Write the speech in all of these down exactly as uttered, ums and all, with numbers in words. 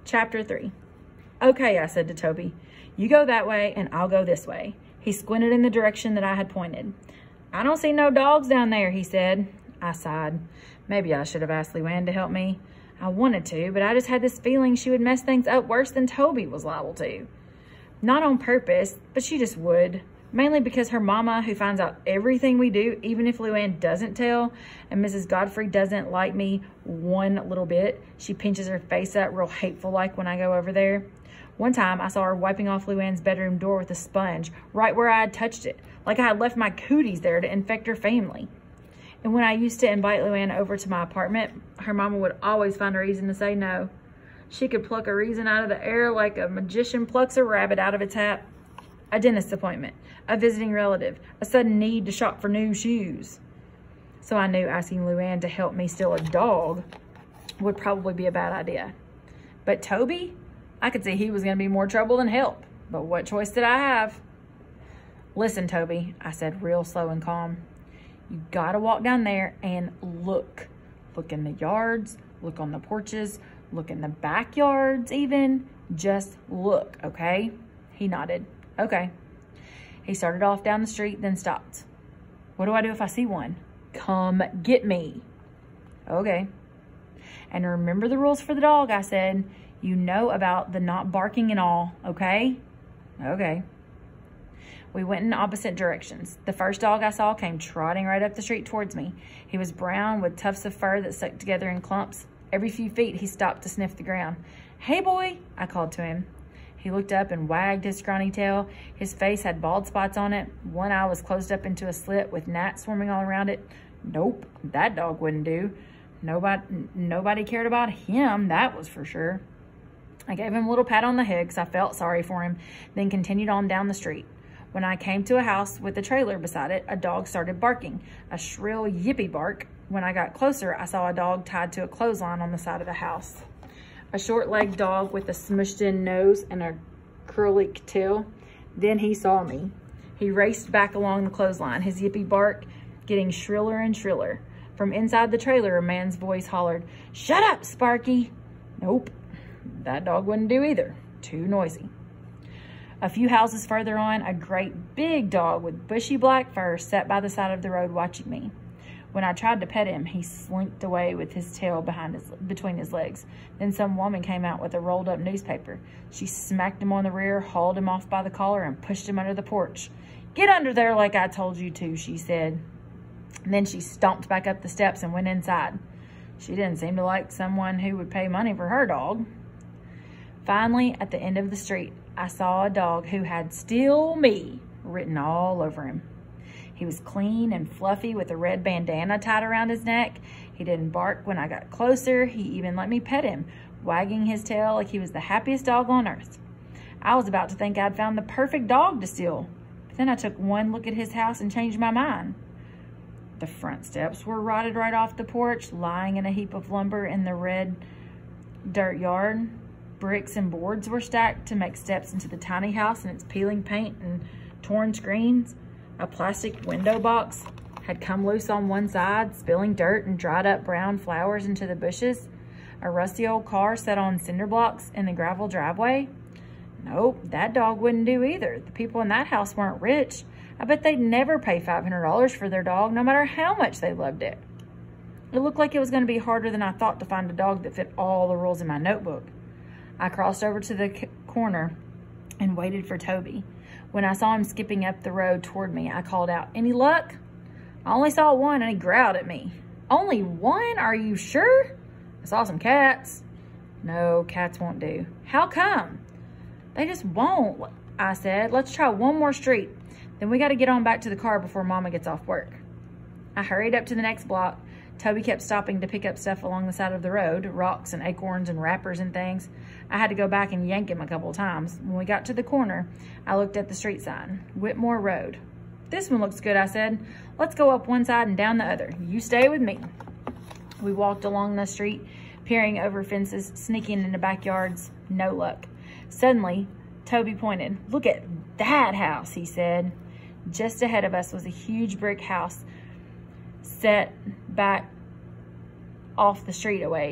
Chapter three. Okay, I said to Toby, you go that way and I'll go this way. He squinted in the direction that I had pointed. I don't see no dogs down there, he said. I sighed. Maybe I should have asked Luann to help me. I wanted to, but I just had this feeling she would mess things up worse than Toby was liable to. Not on purpose, but she just would. Mainly because her mama, who finds out everything we do, even if Luann doesn't tell, and Missus Godfrey doesn't like me one little bit. She pinches her face up real hateful like when I go over there. One time, I saw her wiping off Luann's bedroom door with a sponge, right where I had touched it, like I had left my cooties there to infect her family. And when I used to invite Luann over to my apartment, her mama would always find a reason to say no. She could pluck a reason out of the air like a magician plucks a rabbit out of its hat. A dentist appointment, a visiting relative, a sudden need to shop for new shoes. So I knew asking Luann to help me steal a dog would probably be a bad idea. But Toby, I could see he was going to be more trouble than help. But what choice did I have? Listen, Toby, I said real slow and calm. You gotta walk down there and look. Look in the yards, look on the porches, look in the backyards even. Just look, okay? He nodded. Okay. He started off down the street, then stopped. What do I do if I see one? Come get me. Okay. And remember the rules for the dog, I said. You know about the not barking and all, okay? Okay. We went in opposite directions. The first dog I saw came trotting right up the street towards me. He was brown with tufts of fur that stuck together in clumps. Every few feet, he stopped to sniff the ground. Hey, boy, I called to him. He looked up and wagged his scrawny tail. His face had bald spots on it. One eye was closed up into a slit with gnats swarming all around it. Nope, that dog wouldn't do. Nobody, nobody cared about him, that was for sure. I gave him a little pat on the head because I felt sorry for him, then continued on down the street. When I came to a house with a trailer beside it, a dog started barking, a shrill yippee bark. When I got closer, I saw a dog tied to a clothesline on the side of the house. A short-legged dog with a smushed-in nose and a curly tail. Then he saw me. He raced back along the clothesline, his yippee bark getting shriller and shriller. From inside the trailer, a man's voice hollered, "Shut up, Sparky!" Nope, that dog wouldn't do either. Too noisy. A few houses further on, a great big dog with bushy black fur sat by the side of the road watching me. When I tried to pet him, he slinked away with his tail behind his, between his legs. Then some woman came out with a rolled up newspaper. She smacked him on the rear, hauled him off by the collar, and pushed him under the porch. "Get under there like I told you to," she said. And then she stomped back up the steps and went inside. She didn't seem to like someone who would pay money for her dog. Finally, at the end of the street, I saw a dog who had "Still Me" written all over him. He was clean and fluffy with a red bandana tied around his neck. He didn't bark when I got closer. He even let me pet him, wagging his tail like he was the happiest dog on earth. I was about to think I'd found the perfect dog to steal, but then I took one look at his house and changed my mind. The front steps were rotted right off the porch, lying in a heap of lumber in the red dirt yard. Bricks and boards were stacked to make steps into the tiny house and its peeling paint and torn screens. A plastic window box had come loose on one side, spilling dirt and dried up brown flowers into the bushes. A rusty old car sat on cinder blocks in the gravel driveway. Nope, that dog wouldn't do either. The people in that house weren't rich. I bet they'd never pay five hundred dollars for their dog, no matter how much they loved it. It looked like it was going to be harder than I thought to find a dog that fit all the rules in my notebook. I crossed over to the corner and waited for Toby. When I saw him skipping up the road toward me, I called out, "Any luck?" I only saw one and he growled at me. "Only one? Are you sure?" "I saw some cats." "No, cats won't do." "How come?" "They just won't," I said. "Let's try one more street. Then we got to get on back to the car before Mama gets off work." I hurried up to the next block. Toby kept stopping to pick up stuff along the side of the road, rocks and acorns and wrappers and things. I had to go back and yank him a couple times. When we got to the corner, I looked at the street sign, Whitmore Road. "This one looks good," I said. "Let's go up one side and down the other. You stay with me." We walked along the street, peering over fences, sneaking into backyards. No luck. Suddenly, Toby pointed. "Look at that house," he said. Just ahead of us was a huge brick house set back off the street a ways.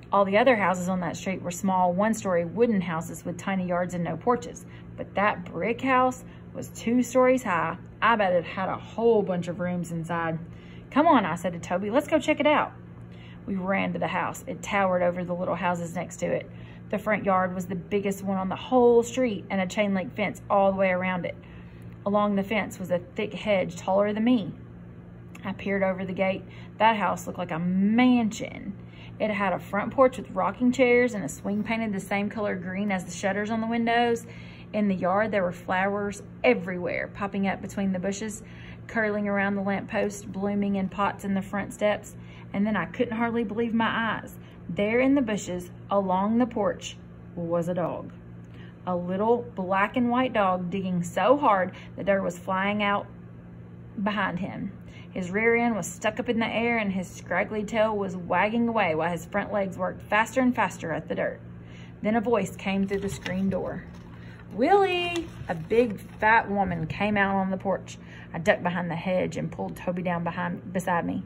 All the other houses on that street were small, one-story wooden houses with tiny yards and no porches. But that brick house was two stories high. I bet it had a whole bunch of rooms inside. Come on, I said to Toby, let's go check it out. We ran to the house. It towered over the little houses next to it. The front yard was the biggest one on the whole street and a chain link fence all the way around it. Along the fence was a thick hedge taller than me. I peered over the gate. That house looked like a mansion. It had a front porch with rocking chairs and a swing painted the same color green as the shutters on the windows. In the yard, there were flowers everywhere, popping up between the bushes, curling around the lamppost, blooming in pots in the front steps. And then I couldn't hardly believe my eyes. There in the bushes, along the porch, was a dog. A little black and white dog digging so hard that dirt was flying out behind him. His rear end was stuck up in the air and his scraggly tail was wagging away while his front legs worked faster and faster at the dirt. Then a voice came through the screen door. Willie! A big fat woman came out on the porch. I ducked behind the hedge and pulled Toby down behind beside me.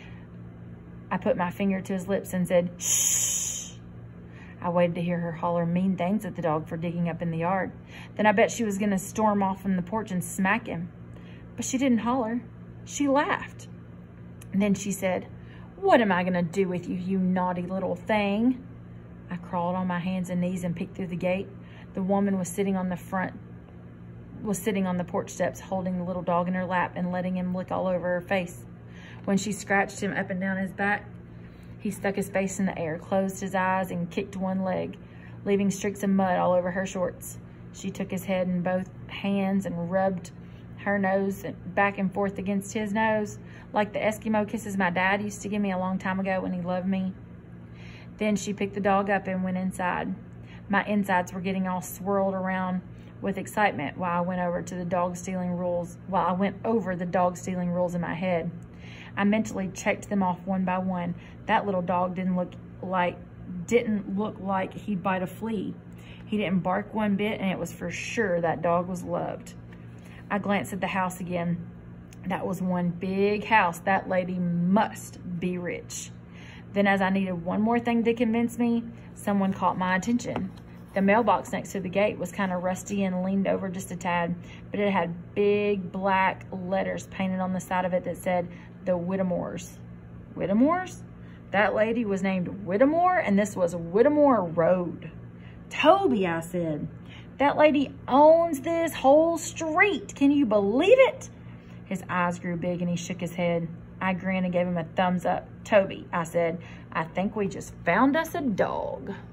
I put my finger to his lips and said, shh. I waited to hear her holler mean things at the dog for digging up in the yard. Then I bet she was going to storm off from the porch and smack him. But she didn't holler. She laughed. And then she said, what am I going to do with you, you naughty little thing? I crawled on my hands and knees and peeked through the gate. The woman was sitting on the front, was sitting on the porch steps, holding the little dog in her lap and letting him lick all over her face. When she scratched him up and down his back, he stuck his face in the air, closed his eyes, and kicked one leg, leaving streaks of mud all over her shorts. She took his head in both hands and rubbed her nose back and forth against his nose, like the Eskimo kisses my dad used to give me a long time ago when he loved me. Then she picked the dog up and went inside. My insides were getting all swirled around with excitement while I went over to the dog stealing rules, while I went over the dog stealing rules in my head. I mentally checked them off one by one. That little dog didn't look like didn't look like he'd bite a flea. He didn't bark one bit, and it was for sure that dog was loved. I glanced at the house again. That was one big house. That lady must be rich. Then, as I needed one more thing to convince me, someone caught my attention. The mailbox next to the gate was kind of rusty and leaned over just a tad, but it had big black letters painted on the side of it that said, the Whittemores. Whittemores? That lady was named Whittemore, and this was Whittemore Road. Toby, I said, that lady owns this whole street. Can you believe it? His eyes grew big and he shook his head. I grinned and gave him a thumbs up. Toby, I said, I think we just found us a dog.